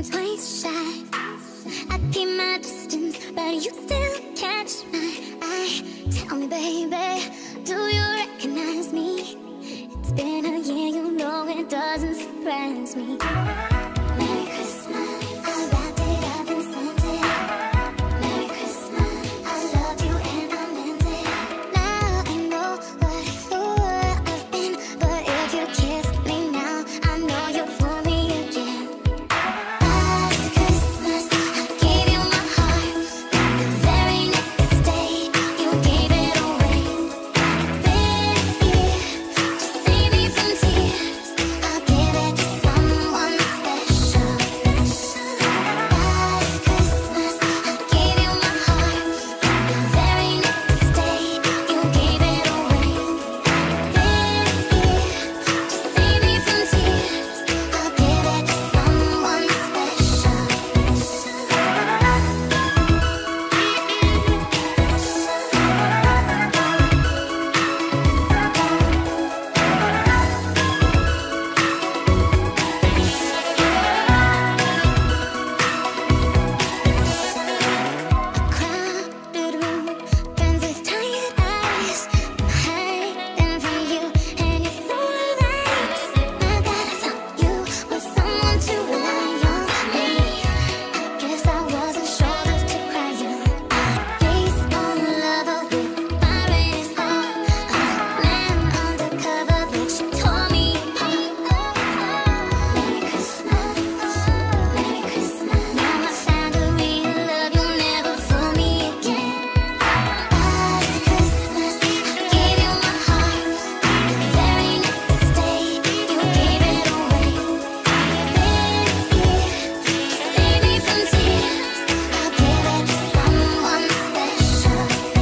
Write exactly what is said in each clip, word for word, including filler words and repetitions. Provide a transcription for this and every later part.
twice shy. I keep my distance, but you still catch my eye. Tell me, baby, do you recognize me? It's been a year, you know it doesn't surprise me. Merry Christmas, I wrapped it up and sent it. Merry Christmas, I loved you and I meant it. Now I know what the world I've been, but if you kiss me now, I know you'll fool me again. Last Christmas, I gave you my heart. The very next day, you gave it away. This year, to save me from tears, I'll give it to someone special. Last Christmas, I gave you my heart. The very next day, you gave it away. This year, to save me from tears, I'll give it to someone special. A crowded room, friends with tired eyes, hiding from you and your solar lights. Now that I found you were someone to rely on me, I guess I wasn't shoulder to cry on. Face on lover with fire in his heart, a man undercover, but you tore me apart. Merry Christmas, Merry Christmas. Now I found a real love, you'll never fool me again. Last Christmas, I gave you my heart. The very next day, you gave it away. This year, to save me from tears, I'll give it to someone special.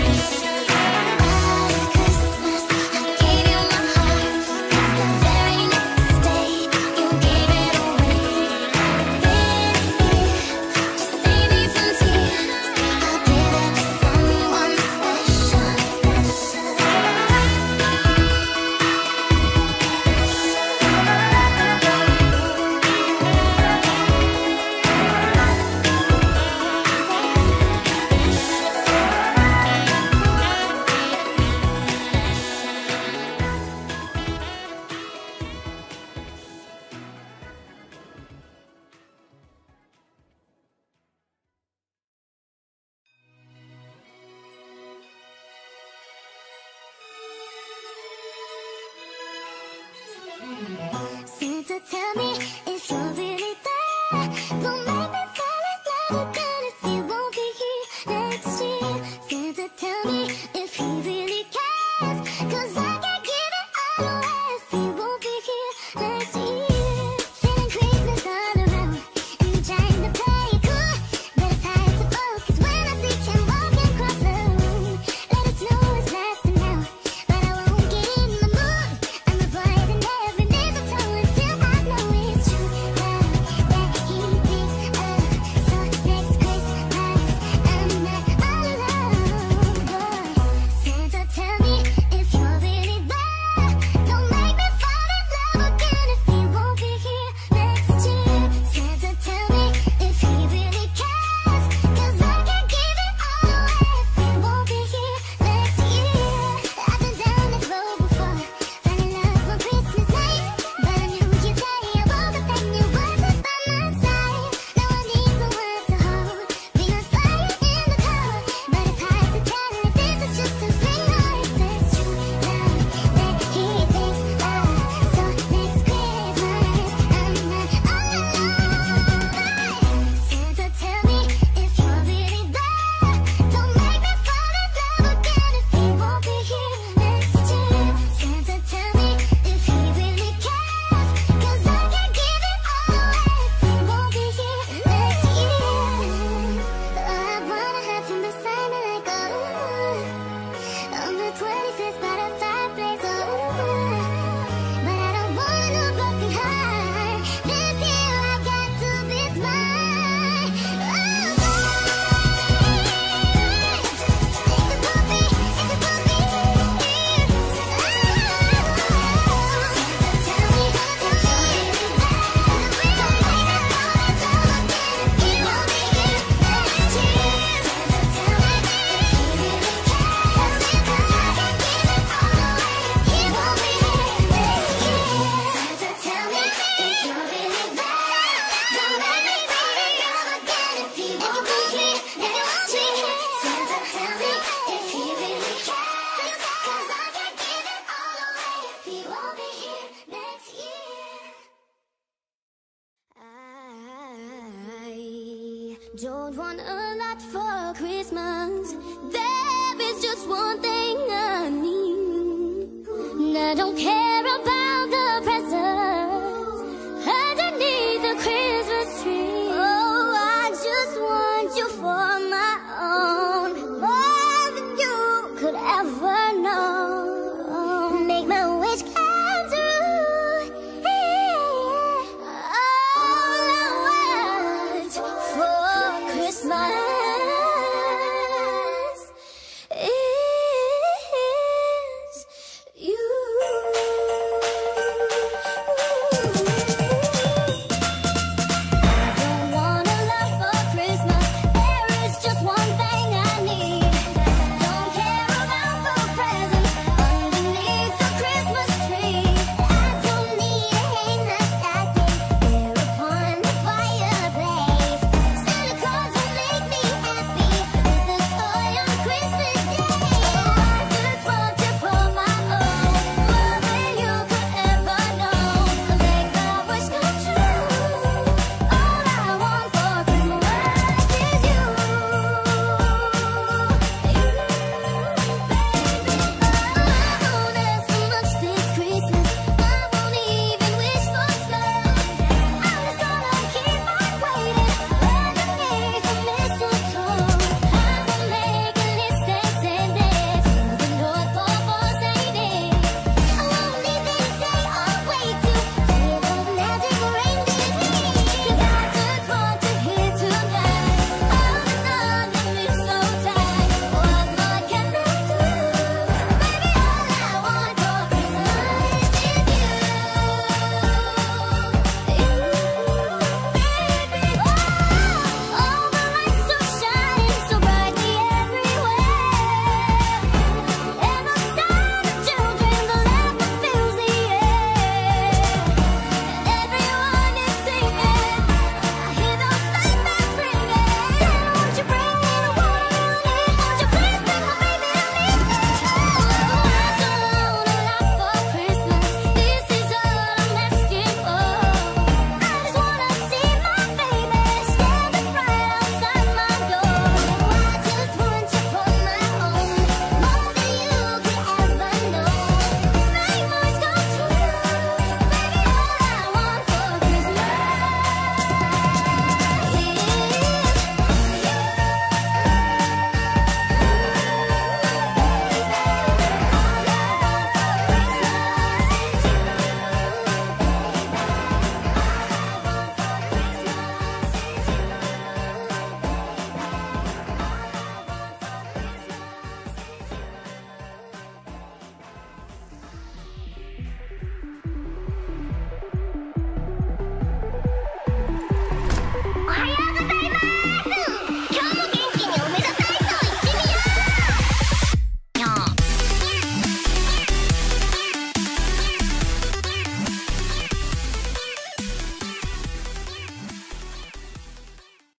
Last Christmas, I gave you my heart. The very next day, you gave it away. This year, to save me from tears, I'll give it to someone special. Santa, tell me if you're really there. Don't make me fall in love again if you won't be here next year. Santa, tell me if he really cares, 'cause I can't give it all away if he won't be here next year. Feeling Christmas all around and trying to play it cool, but it's hard to focus when I see him walking across the room. Let us know it's lasting now, but I won't get in the mood. I'm avoiding every mistletoe until I know it's true. Don't want a lot for Christmas. There is just one thing I need, and I don't care about